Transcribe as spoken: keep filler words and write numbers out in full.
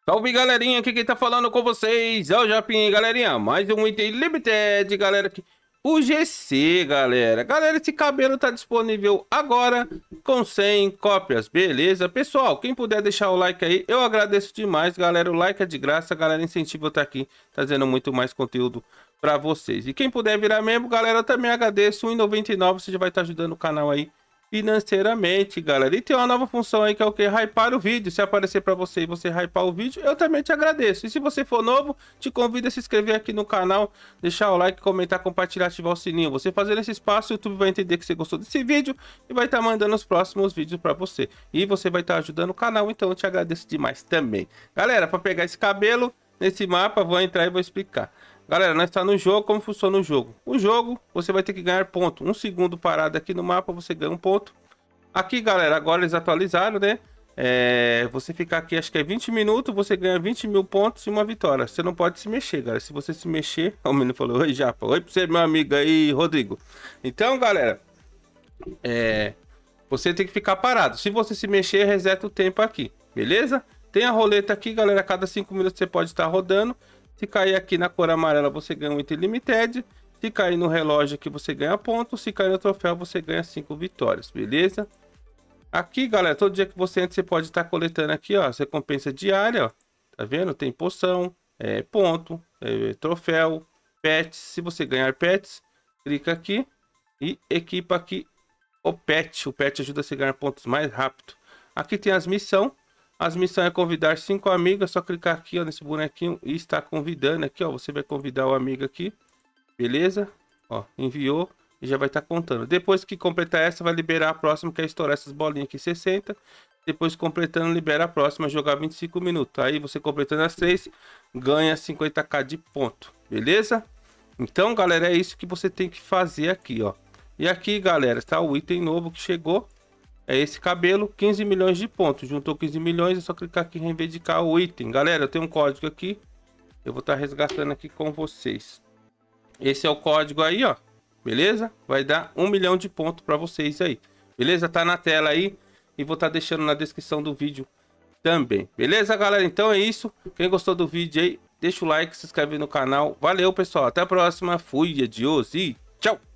Salve, galerinha, aqui quem tá falando com vocês é o Japinha, galerinha. Mais um item limited, galera, aqui. O G C, galera. Galera, esse cabelo tá disponível agora com cem cópias, beleza? Pessoal, quem puder deixar o like aí, eu agradeço demais, galera. O like é de graça, galera, incentiva eu estar aqui, trazendo muito mais conteúdo pra vocês. E quem puder virar membro, galera, eu também agradeço. um real e noventa e nove centavos, você já vai estar ajudando o canal aí financeiramente, galera. E tem uma nova função aí que é o que? Hypar o vídeo. Se aparecer para você e você hypar o vídeo, eu também te agradeço. E se você for novo, te convido a se inscrever aqui no canal, deixar o like, comentar, compartilhar, ativar o sininho. Você fazendo esse espaço, o YouTube vai entender que você gostou desse vídeo e vai estar mandando os próximos vídeos para você. E você vai estar ajudando o canal, então eu te agradeço demais também. Galera, para pegar esse cabelo nesse mapa, vou entrar e vou explicar. Galera, nós está no jogo. Como funciona o jogo? O jogo, você vai ter que ganhar ponto. Um segundo parado aqui no mapa, você ganha um ponto. Aqui, galera, agora eles atualizaram, né? É, você ficar aqui, acho que é vinte minutos, você ganha vinte mil pontos e uma vitória. Você não pode se mexer, galera. Se você se mexer... O menino falou, oi, Japa. Oi pra você, meu amigo aí, Rodrigo. Então, galera, é, você tem que ficar parado. Se você se mexer, reseta o tempo aqui, beleza? Tem a roleta aqui, galera. A cada cinco minutos você pode estar rodando. Se cair aqui na cor amarela, você ganha um item limited. Se cair no relógio aqui, você ganha ponto. Se cair no troféu, você ganha cinco vitórias, beleza? Aqui, galera, todo dia que você entra, você pode estar coletando aqui, ó, recompensa diária, ó. Tá vendo? Tem poção, é, ponto, é, troféu, pets. Se você ganhar pets, clica aqui e equipa aqui o pet. O pet ajuda você a ganhar pontos mais rápido. Aqui tem as missões. As missões é convidar cinco amigos, é só clicar aqui, ó, nesse bonequinho e está convidando aqui, ó. Você vai convidar o amigo aqui, beleza? Ó, enviou e já vai estar contando. Depois que completar essa, vai liberar a próxima, que é estourar essas bolinhas aqui, sessenta. Depois completando, libera a próxima, jogar vinte e cinco minutos. Aí você completando as três, ganha cinquenta k de ponto, beleza? Então, galera, é isso que você tem que fazer aqui, ó. E aqui, galera, está o item novo que chegou. É esse cabelo, quinze milhões de pontos. Juntou quinze milhões, é só clicar aqui e reivindicar o item. Galera, eu tenho um código aqui. Eu vou estar resgatando aqui com vocês. Esse é o código aí, ó. Beleza? Vai dar um milhão de pontos para vocês aí. Beleza? Tá na tela aí. E vou estar deixando na descrição do vídeo também. Beleza, galera? Então é isso. Quem gostou do vídeo aí, deixa o like, se inscreve no canal. Valeu, pessoal. Até a próxima. Fui, adiós e tchau.